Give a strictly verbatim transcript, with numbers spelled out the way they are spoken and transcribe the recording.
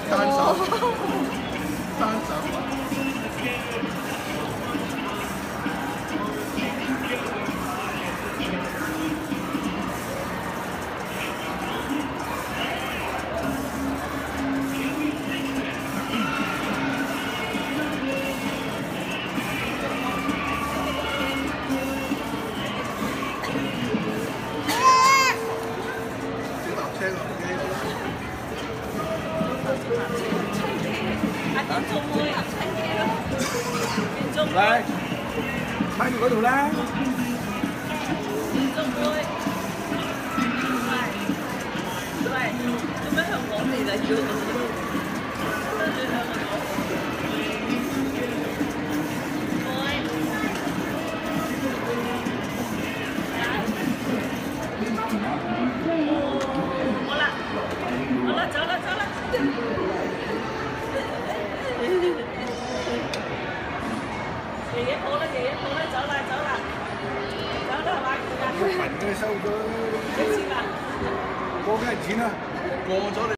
單手，單手。嚟，睇住嗰度啦。 中妹，喂喂，做咩向我哋嚟咗？跟住向我好啦，好啦，走啦，走啦。爺爺抱啦，爺爺抱啦，走啦，走啦，走啦，買佢啦。 銀嘅收咗， 幾錢啊？ 過幾錢啊？過咗你。